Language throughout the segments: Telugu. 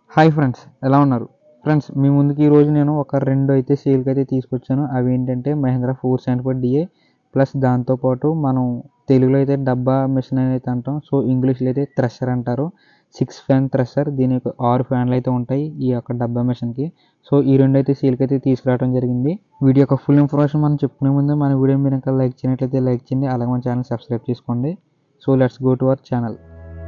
హాయ్ ఫ్రెండ్స్, ఎలా ఉన్నారు? ఫ్రెండ్స్, మీ ముందుకి ఈరోజు నేను ఒక 2 అయితే సేల్‌కి అయితే తీసుకొచ్చాను. అవి ఏంటంటే మహీంద్రా 475 డీఏ ప్లస్ దాంతోపాటు మనం తెలుగులో అయితే డబ్బా మిషన్ అని అయితే అంటాం. సో, ఇంగ్లీష్‌లో అయితే థ్రెషర్ అంటారు. 6 ఫ్యాన్ థ్రెషర్. దీనికి 6 ఫ్యాన్లు అయితే ఉంటాయి ఈ యొక్క డబ్బా మిషన్‌కి. సో, ఈ 2 అయితే సేల్‌కి అయితే తీసుకురావడం జరిగింది. వీడియో యొక్క ఫుల్ ఇన్ఫర్మేషన్ మనం చెప్పుకునే ముందు మన వీడియోని మీరు ఇంకా లైక్ చేయనట్లయితే లైక్ చేయండి. అలాగే మన ఛానల్ సబ్స్క్రైబ్ చేసుకోండి. So, let's go to our channel.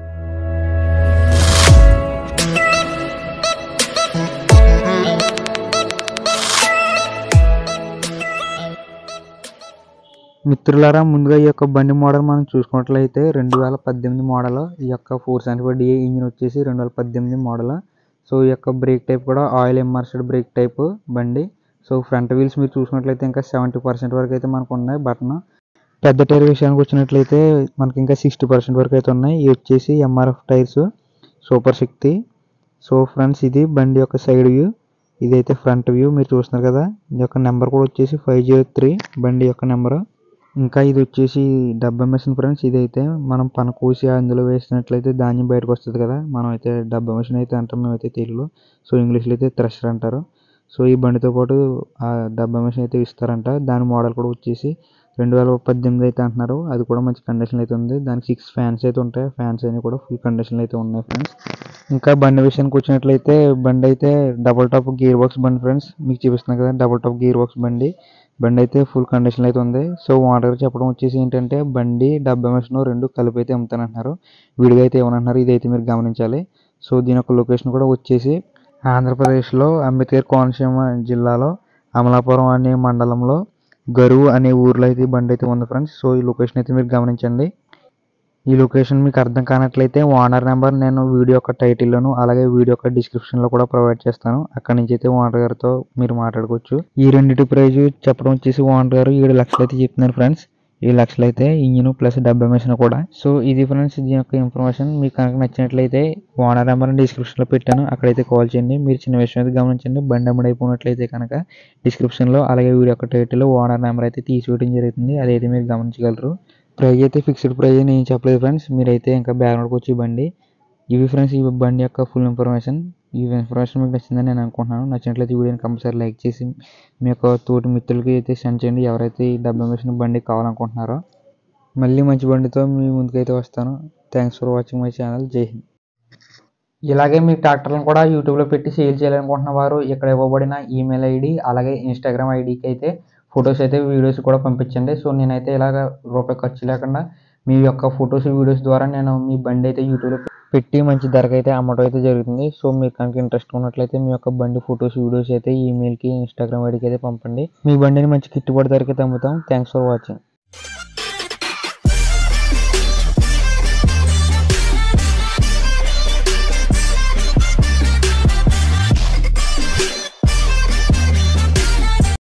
మిత్రులారా, ముందుగా ఈ యొక్క బండి మోడల్ మనం చూసుకున్నట్లయితే 2018 మోడల్. ఈ యొక్క 475 డీఏ ఇంజిన్ వచ్చేసి 2018 మోడల్. సో, ఈ యొక్క బ్రేక్ టైప్ కూడా ఆయిల్ ఇమ్మర్స్డ్ బ్రేక్ టైప్ బండి. సో, ఫ్రంట్ వీల్స్ మీరు చూసుకున్నట్లయితే ఇంకా 70% వరకు అయితే మనకు ఉన్నాయి బటన్. పెద్ద టైర్ విషయానికి వచ్చినట్లయితే మనకి ఇంకా 60% వరకు అయితే ఉన్నాయి. ఇవి వచ్చేసి MRF tyres super Shakti. So friends, ఇది బండి యొక్క సైడ్ వ్యూ. ఇదైతే ఫ్రంట్ వ్యూ మీరు చూస్తున్నారు కదా. ఇది యొక్క నెంబర్ కూడా వచ్చేసి 503 బండి యొక్క నెంబరు. ఇంకా ఇది వచ్చేసి డబ్బా మిషన్ ఫ్రెండ్స్. ఇదైతే మనం పన కోసి అందులో వేసినట్లయితే ధాన్యం బయటకు వస్తుంది కదా. మనం అయితే డబ్బా మిషన్ అయితే అంటాం మేమైతే తెలుగులో. సో, ఇంగ్లీష్లో అయితే థ్రెషర్ అంటారు. సో, ఈ బండితో పాటు ఆ డబ్బా మిషన్ అయితే ఇస్తారంట. దాని మోడల్ కూడా వచ్చేసి 2018 అయితే అంటున్నారు. అది కూడా మంచి కండిషన్లో అయితే ఉంది. దానికి 6 ఫ్యాన్స్ అయితే ఉంటాయి. ఫ్యాన్స్ అన్ని కూడా ఫుల్ కండిషన్లో అయితే ఉన్నాయి ఫ్రెండ్స్. ఇంకా బండి విషయానికి వచ్చినట్లయితే బండి అయితే డబుల్ టాప్ గేర్ బాక్స్ బండి ఫ్రెండ్స్. మీకు చూపిస్తున్నాను కదా డబుల్ టాప్ గేర్ బాక్స్ బండి. బండి అయితే ఫుల్ కండిషన్లో అయితే ఉంది. సో, ఓనర్ గారు చెప్పడం వచ్చేసి ఏంటంటే బండి డబ్బా మిషన్ 2 కలిపి అయితే అమ్ముతానంటున్నారు. విడిగా అయితే ఇవ్వనంటున్నారు. ఇదైతే మీరు గమనించాలి. సో, దీని యొక్క లొకేషన్ కూడా వచ్చేసి ఆంధ్రప్రదేశ్లో అంబేద్కర్ కోనసీమ జిల్లాలో అమలాపురం అనే మండలంలో గరువు అనే ఊర్లో అయితే ఈ బండి అయితే ఉంది ఫ్రెండ్స్. సో, ఈ లొకేషన్ అయితే మీరు గమనించండి. ఈ లొకేషన్ మీకు అర్థం కానట్లయితే ఓనర్ నెంబర్ నేను వీడియో యొక్క టైటిల్లోను అలాగే వీడియో యొక్క డిస్క్రిప్షన్లో కూడా ప్రొవైడ్ చేస్తాను. అక్కడి నుంచి అయితే ఓనర్ గారితో మీరు మాట్లాడుకోవచ్చు. ఈ రెండింటి ప్రైజ్ చెప్పడం వచ్చేసి ఓనర్ గారు 7 లక్షలు అయితే చెప్తున్నారు ఫ్రెండ్స్. 7 లక్షలు అయితే ఇంజిన్ ప్లస్ డబ్బా మిషన్ కూడా. సో, ఇది ఫ్రెండ్స్ దీని యొక్క ఇన్ఫర్మేషన్. మీకు కనుక నచ్చినట్లయితే ఓనర్ నెంబర్ డిస్క్రిప్షన్లో పెట్టాను. అక్కడైతే కాల్ చేయండి. మీరు చిన్న విషయం అయితే గమనించండి. బండి అమ్ముడైపోయినట్లయితే కనుక డిస్క్రిప్షన్లో అలాగే వీడియో యొక్క టైటిల్లో ఓనర్ నెంబర్ అయితే తీసివేయడం జరుగుతుంది. అదైతే మీరు గమనించగలరు. ప్రైజ్ అయితే ఫిక్స్డ్ ప్రైజ్ అని ఏం చెప్పలేదు ఫ్రెండ్స్. మీరైతే ఇంకా బ్యాక్గ్రౌండ్కి వచ్చి బండి. ఇవి ఫ్రెండ్స్ ఈ బండి యొక్క ఫుల్ ఇన్ఫర్మేషన్. ఈ ఇన్ఫర్మేషన్ మీకు నచ్చిందని నేను అనుకుంటున్నాను. నచ్చినట్లయితే వీడియోని కంపల్సరీ లైక్ చేసి మీ యొక్క తోటి మిత్రులకి అయితే సెండ్ చేయండి. ఎవరైతే ఈ డబ్బా మిషన్ బండి కావాలనుకుంటున్నారో. మళ్ళీ మంచి బండితో మీ ముందుకైతే వస్తాను. Thanks for watching my channel. జై హింద్. ఇలాగే మీ ట్రాక్టర్లను కూడా యూట్యూబ్లో పెట్టి సేల్ చేయాలనుకుంటున్న వారు ఇక్కడ ఇవ్వబడిన ఈమెయిల్ ఐడి అలాగే ఇన్స్టాగ్రామ్ ఐడికి అయితే ఫొటోస్ అయితే వీడియోస్ కూడా పంపించండి. సో, నేనైతే ఇలాగ రూపాయి ఖర్చు లేకుండా మీ యొక్క ఫొటోస్ వీడియోస్ ద్వారా నేను మీ బండి అయితే యూట్యూబ్లో పెట్టి మంచి ధరకు అయితే అమ్మటం అయితే జరుగుతుంది. సో, మీకు కనుక ఇంట్రెస్ట్ ఉన్నట్లయితే మీ యొక్క బండి ఫొటోస్ వీడియోస్ అయితే ఈమెయిల్కి ఇన్స్టాగ్రామ్ ఐడికి అయితే పంపండి. మీ బండిని మంచి గిట్టుబాటు ధరకి అయితే అమ్ముతాం. Thanks for watching.